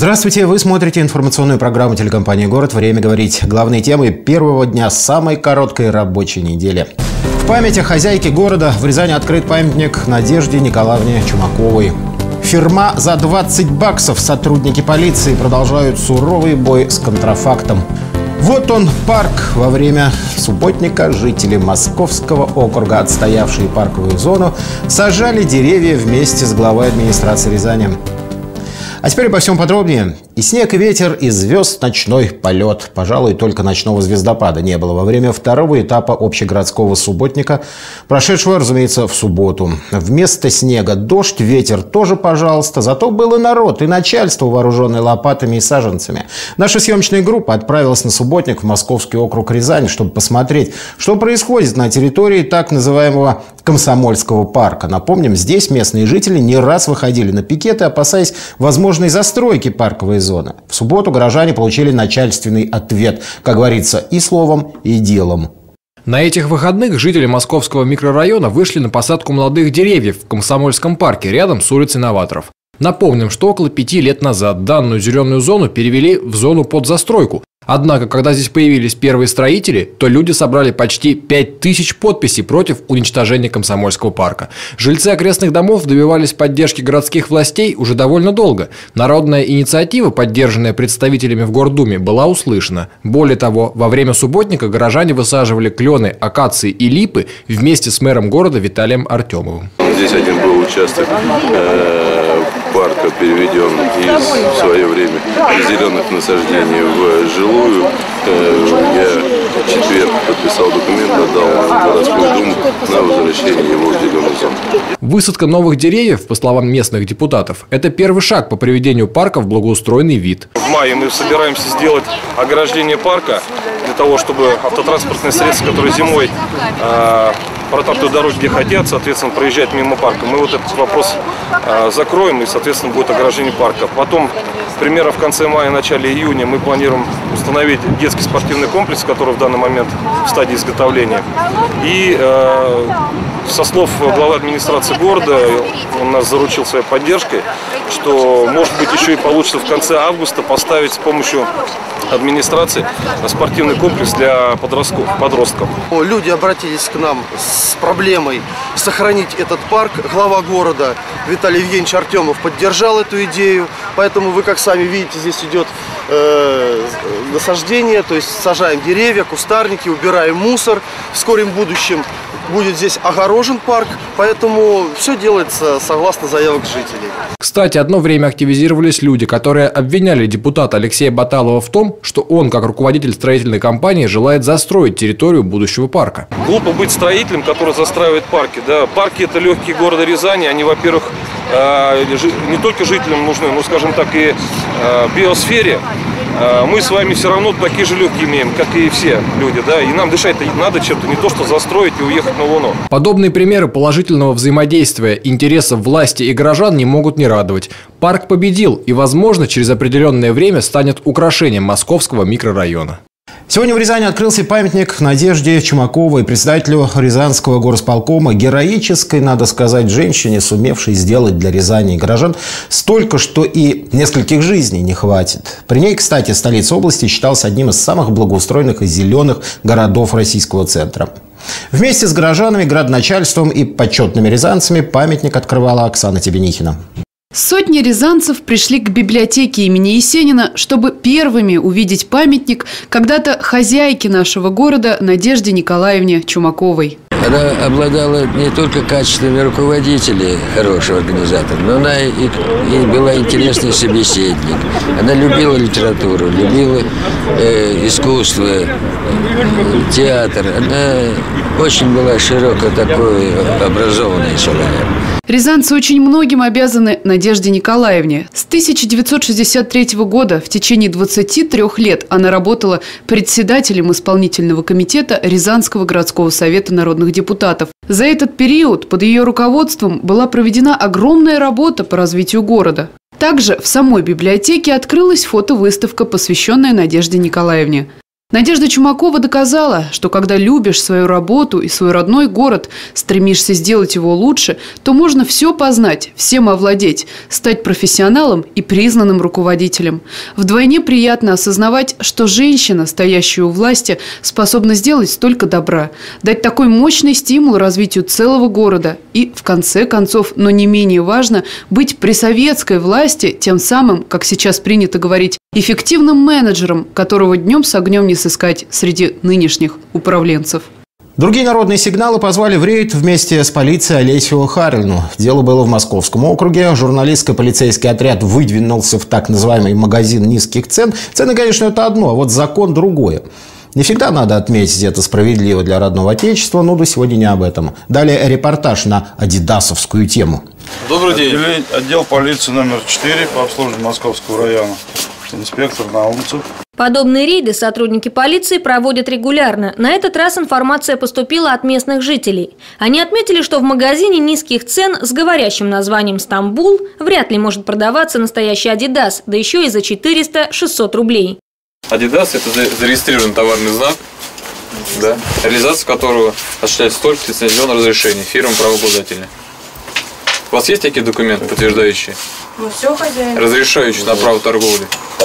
Здравствуйте, вы смотрите информационную программу телекомпании «Город». Время говорить. Главные темы первого дня самой короткой рабочей недели. В память о хозяйке города в Рязани открыт памятник Надежде Николаевне Чумаковой. Фирма за 20 баксов. Сотрудники полиции продолжают суровый бой с контрафактом. Вот он, парк. Во время субботника жители Московского округа, отстоявшие парковую зону, сажали деревья вместе с главой администрации Рязани. А теперь обо всем подробнее. И снег, и ветер, и звезд ночной полет. Пожалуй, только ночного звездопада не было во время второго этапа общегородского субботника, прошедшего, разумеется, в субботу. Вместо снега дождь, ветер тоже, пожалуйста. Зато был и народ, и начальство, вооруженное лопатами и саженцами. Наша съемочная группа отправилась на субботник в Московский округ Рязань, чтобы посмотреть, что происходит на территории так называемого Комсомольского парка. Напомним, здесь местные жители не раз выходили на пикеты, опасаясь возможной застройки парковой зоны. В субботу горожане получили начальственный ответ, как говорится, и словом, и делом. На этих выходных жители Московского микрорайона вышли на посадку молодых деревьев в Комсомольском парке рядом с улицей Новаторов. Напомним, что около 5 лет назад данную зеленую зону перевели в зону под застройку. Однако, когда здесь появились первые строители, то люди собрали почти 5000 подписей против уничтожения Комсомольского парка. Жильцы окрестных домов добивались поддержки городских властей уже довольно долго. Народная инициатива, поддержанная представителями в Гордуме, была услышана. Более того, во время субботника горожане высаживали клены, акации и липы вместе с мэром города Виталием Артемовым. Здесь один был участок парка переведен в свое время из зеленых насаждений в жилую. Я в четверг подписал документ, отдал в городскую думу на возвращение его в зеленую зону. Высадка новых деревьев, по словам местных депутатов, это первый шаг по приведению парка в благоустроенный вид. В мае мы собираемся сделать ограждение парка для того, чтобы автотранспортные средства, которые зимой протаптывают дороги, где хотят, соответственно, проезжать мимо парка. Мы вот этот вопрос закроем, и, соответственно, будет ограждение парка. Потом, примерно в конце мая, начале июня мы планируем установить детский спортивный комплекс, который в данный момент в стадии изготовления. И со слов главы администрации города, он нас заручил своей поддержкой, что, может быть, еще и получится в конце августа поставить с помощью администрации спортивный комплекс для подростков. Люди обратились к нам с проблемой сохранить этот парк. Глава города Виталий Евгеньевич Артемов поддержал эту идею. Поэтому вы, как сами видите, здесь идет насаждение, то есть сажаем деревья, кустарники, убираем мусор. В скором будущем будет здесь огорожен парк, поэтому все делается согласно заявок жителей. Кстати, одно время активизировались люди, которые обвиняли депутата Алексея Баталова в том, что он, как руководитель строительной компании, желает застроить территорию будущего парка. Глупо быть строителем, который застраивает парки. Да, парки – это легкие города Рязани. Они, во-первых, не только жителям нужны, но, скажем так, и биосфере. Мы с вами все равно такие же легкие имеем, как и все люди, да, и нам дышать-то надо чем-то, не то что застроить и уехать на Луну. Подобные примеры положительного взаимодействия интересов власти и горожан не могут не радовать. Парк победил и, возможно, через определенное время станет украшением московского микрорайона. Сегодня в Рязани открылся памятник Надежде Чумаковой, председателю Рязанского горосполкома, героической, надо сказать, женщине, сумевшей сделать для Рязани и горожан столько, что и нескольких жизней не хватит. При ней, кстати, столица области считалась одним из самых благоустроенных и зеленых городов российского центра. Вместе с горожанами, градоначальством и почетными рязанцами памятник открывала Оксана Тебенихина. Сотни рязанцев пришли к библиотеке имени Есенина, чтобы первыми увидеть памятник когда-то хозяйке нашего города Надежде Николаевне Чумаковой. Она обладала не только качествами руководителя, хорошего организатора, но она и была интересный собеседник. Она любила литературу, любила искусство, театр. Она очень была широко такой образованный человек. Рязанцы очень многим обязаны Надежде Николаевне. С 1963 года в течение 23 лет она работала председателем исполнительного комитета Рязанского городского совета народных депутатов. За этот период под ее руководством была проведена огромная работа по развитию города. Также в самой библиотеке открылась фотовыставка, посвященная Надежде Николаевне. Надежда Чумакова доказала, что когда любишь свою работу и свой родной город, стремишься сделать его лучше, то можно все познать, всем овладеть, стать профессионалом и признанным руководителем. Вдвойне приятно осознавать, что женщина, стоящая у власти, способна сделать столько добра, дать такой мощный стимул развитию целого города и, в конце концов, но не менее важно, быть при советской власти тем самым, как сейчас принято говорить, эффективным менеджером, которого днем с огнем не сыскать среди нынешних управленцев. Другие народные сигналы позвали в рейд вместе с полицией Олесю Харину. Дело было в Московском округе. Журналистско-полицейский отряд выдвинулся в так называемый магазин низких цен. Цены, конечно, это одно, а вот закон другое. Не всегда надо отметить это справедливо для родного отечества, но до сегодня не об этом. Далее репортаж на адидасовскую тему. Добрый день. Отдел полиции номер 4 по обслуживанию Московского района. Инспектор Наумцев. Подобные рейды сотрудники полиции проводят регулярно. На этот раз информация поступила от местных жителей. Они отметили, что в магазине низких цен с говорящим названием «Стамбул» вряд ли может продаваться настоящий «Адидас», да еще и за 400-600 рублей. «Адидас» – это зарегистрированный товарный знак, да, реализация которого осуществляется только с лицензионного разрешения фирмы-правообладателя. У вас есть такие документы, подтверждающие? Ну все, хозяин. Разрешающие на право торговли?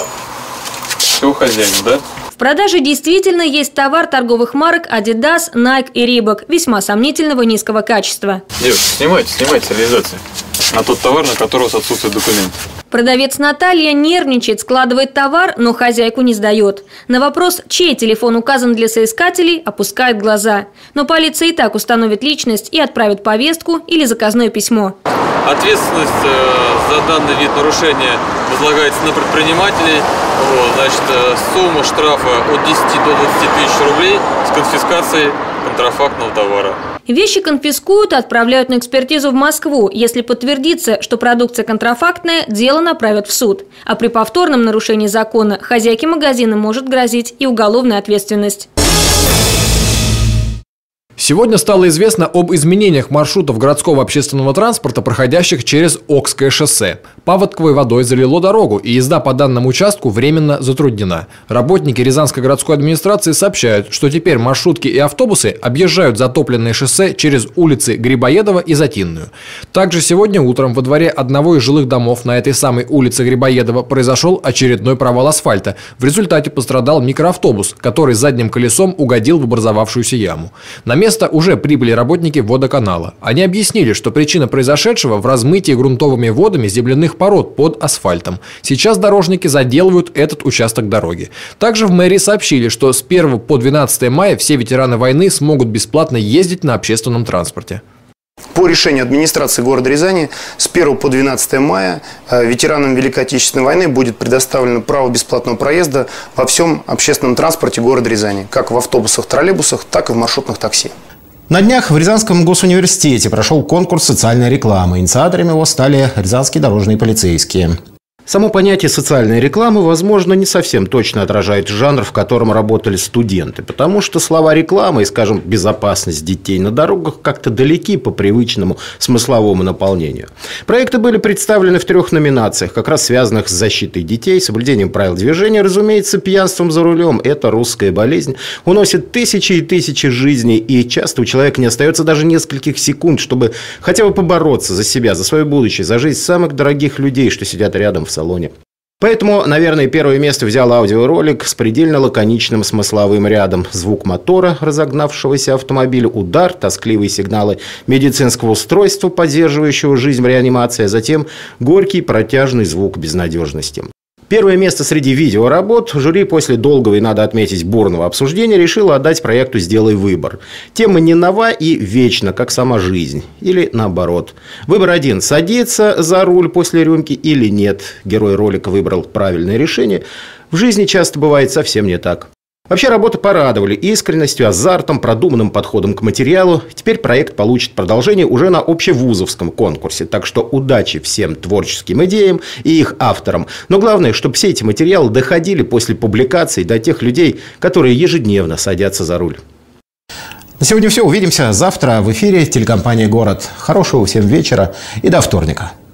Все, хозяин, да? В продаже действительно есть товар торговых марок Adidas, Nike и Reebok весьма сомнительного низкого качества. Девушка, снимайте реализацию на тот товар, на который у вас отсутствует документ. Продавец Наталья нервничает, складывает товар, но хозяйку не сдает. На вопрос, чей телефон указан для соискателей, опускает глаза. Но полиция и так установит личность и отправит повестку или заказное письмо. Ответственность за данный вид нарушения возлагается на предпринимателей. Сумма штрафа от 10 до 20 тысяч рублей с конфискацией контрафактного товара. Вещи конфискуют и отправляют на экспертизу в Москву. Если подтвердится, что продукция контрафактная, дело направят в суд. А при повторном нарушении закона хозяйке магазина может грозить и уголовная ответственность. Сегодня стало известно об изменениях маршрутов городского общественного транспорта, проходящих через Окское шоссе. Паводковой водой залило дорогу, и езда по данному участку временно затруднена. Работники Рязанской городской администрации сообщают, что теперь маршрутки и автобусы объезжают затопленное шоссе через улицы Грибоедова и Затинную. Также сегодня утром во дворе одного из жилых домов на этой самой улице Грибоедова произошел очередной провал асфальта. В результате пострадал микроавтобус, который задним колесом угодил в образовавшуюся яму. На место уже прибыли работники водоканала. Они объяснили, что причина произошедшего в размытии грунтовыми водами земляных пород под асфальтом. Сейчас дорожники заделывают этот участок дороги. Также в мэрии сообщили, что с 1 по 12 мая все ветераны войны смогут бесплатно ездить на общественном транспорте. По решению администрации города Рязани с 1 по 12 мая ветеранам Великой Отечественной войны будет предоставлено право бесплатного проезда во всем общественном транспорте города Рязани, как в автобусах, троллейбусах, так и в маршрутных такси. На днях в Рязанском госуниверситете прошел конкурс социальной рекламы. Инициаторами его стали рязанские дорожные полицейские. Само понятие социальной рекламы, возможно, не совсем точно отражает жанр, в котором работали студенты, потому что слова реклама и, скажем, безопасность детей на дорогах как-то далеки по привычному смысловому наполнению. Проекты были представлены в 3 номинациях, как раз связанных с защитой детей, соблюдением правил движения, разумеется, пьянством за рулем. Это русская болезнь, уносит тысячи и тысячи жизней, и часто у человека не остается даже нескольких секунд, чтобы хотя бы побороться за себя, за свое будущее, за жизнь самых дорогих людей, что сидят рядом в салоне. Поэтому, наверное, первое место взял аудиоролик с предельно лаконичным смысловым рядом. Звук мотора разогнавшегося автомобиля, удар, тоскливые сигналы медицинского устройства, поддерживающего жизнь в реанимации, а затем горький протяжный звук безнадежности. Первое место среди видеоработ жюри после долгого и, надо отметить, бурного обсуждения решило отдать проекту «Сделай выбор». Тема не нова и вечна, как сама жизнь. Или наоборот. Выбор один – садиться за руль после рюмки или нет. Герой ролика выбрал правильное решение. В жизни часто бывает совсем не так. Вообще работы порадовали искренностью, азартом, продуманным подходом к материалу. Теперь проект получит продолжение уже на общевузовском конкурсе. Так что удачи всем творческим идеям и их авторам. Но главное, чтобы все эти материалы доходили после публикации до тех людей, которые ежедневно садятся за руль. На сегодня все. Увидимся завтра в эфире телекомпании «Город». Хорошего всем вечера и до вторника.